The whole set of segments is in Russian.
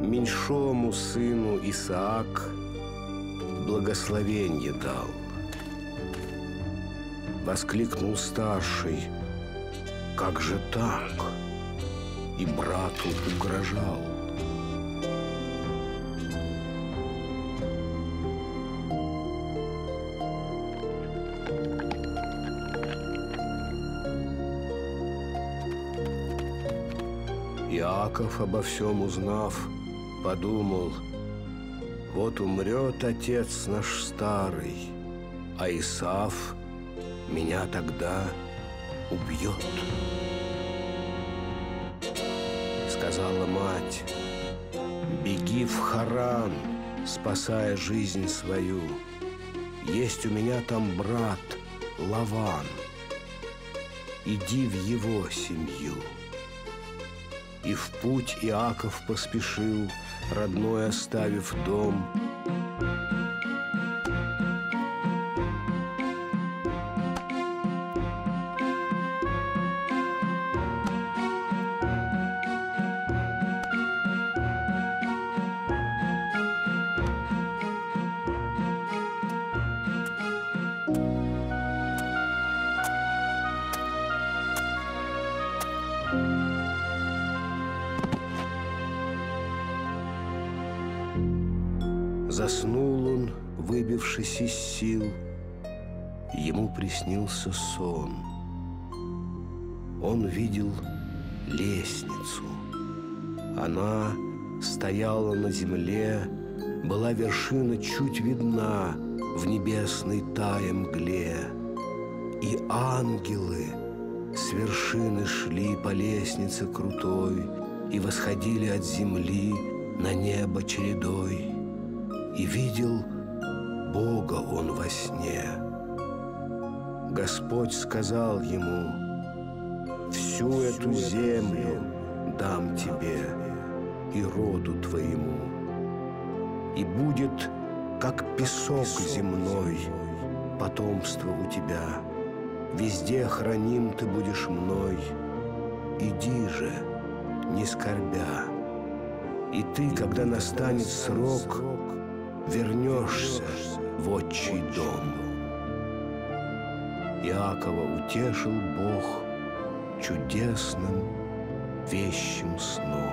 меньшому сыну Исаак благословенье дал. Воскликнул старший: как же так? И брату угрожал. Иаков, обо всем узнав, подумал: вот умрет отец наш старый, а Исав меня тогда убьет. Сказала мать: беги в Харан, спасая жизнь свою. Есть у меня там брат Лаван, иди в его семью. И в путь Иаков поспешил, родной оставив дом. Заснул он, выбившись из сил. Ему приснился сон. Он видел лестницу. Она стояла на земле, была вершина чуть видна в небесной тае мгле. И ангелы с вершины шли по лестнице крутой и восходили от земли на небо чередой. И видел Бога он во сне. Господь сказал ему: всю эту землю дам тебе и роду твоему, и будет, как песок земной, потомство у тебя. Везде храним ты будешь мной. Иди же, не скорбя, и ты, когда настанет срок, вернешься в отчий дом. Иакова утешил Бог чудесным вещим сном.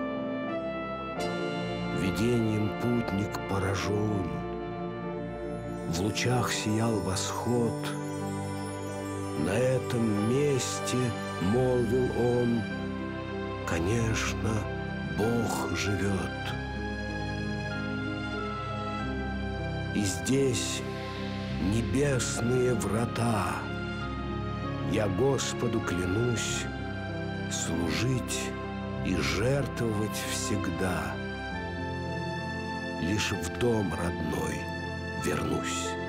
Видением путник поражен, в лучах сиял восход. На этом месте, молвил он, конечно, Бог живет. И здесь небесные врата. Я Господу клянусь служить и жертвовать всегда. Лишь в дом родной вернусь.